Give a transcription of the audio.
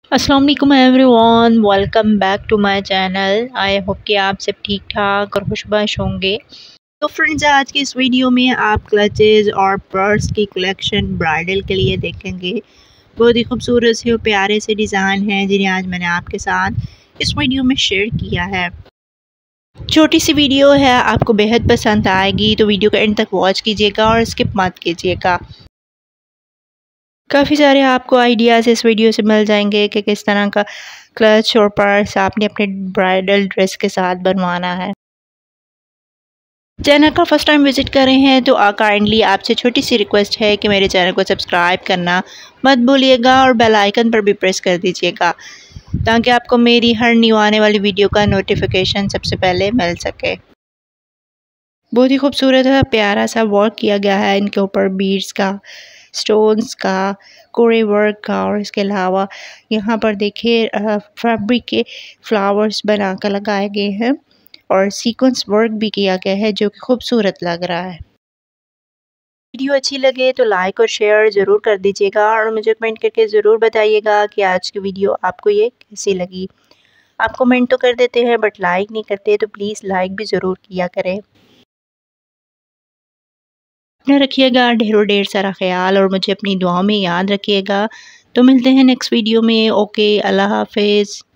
अस्सलाम वालेकुम everyone, welcome back to my channel. I hope कि आप सब ठीक ठाक और खुशबाश होंगे। तो फ्रेंड्स, आज की इस वीडियो में आप क्लचेज़ और पर्स की कलेक्शन ब्राइडल के लिए देखेंगे। बहुत ही खूबसूरत से और प्यारे से डिज़ाइन हैं जिन्हें आज मैंने आपके साथ इस वीडियो में शेयर किया है। छोटी सी वीडियो है, आपको बेहद पसंद आएगी, तो वीडियो को एंड तक वॉच कीजिएगा और स्किप मत कीजिएगा। काफ़ी सारे आपको आइडियाज़ इस वीडियो से मिल जाएंगे कि किस तरह का क्लच और पर्स आपने अपने ब्राइडल ड्रेस के साथ बनवाना है। चैनल का फर्स्ट टाइम विज़िट कर रहे हैं तो काइंडली आपसे छोटी सी रिक्वेस्ट है कि मेरे चैनल को सब्सक्राइब करना मत भूलिएगा और बेल आइकन पर भी प्रेस कर दीजिएगा ताकि आपको मेरी हर न्यू आने वाली वीडियो का नोटिफिकेशन सबसे पहले मिल सके। बहुत ही खूबसूरत है, प्यारा सा वर्क किया गया है इनके ऊपर, बीड्स का, स्टोन्स का, कोरे वर्क का, और इसके अलावा यहाँ पर देखिए फैब्रिक के फ्लावर्स बना कर लगाए गए हैं और सीक्वेंस वर्क भी किया गया है जो कि खूबसूरत लग रहा है। वीडियो अच्छी लगे तो लाइक और शेयर ज़रूर कर दीजिएगा और मुझे कमेंट करके ज़रूर बताइएगा कि आज की वीडियो आपको ये कैसी लगी। आप कमेंट तो कर देते हैं बट लाइक नहीं करते, तो प्लीज़ लाइक भी ज़रूर किया करें। अपना रखिएगा ढेरों ढेर सारा ख्याल और मुझे अपनी दुआओं में याद रखिएगा। तो मिलते हैं नेक्स्ट वीडियो में। ओके, अल्लाह हाफ़िज़।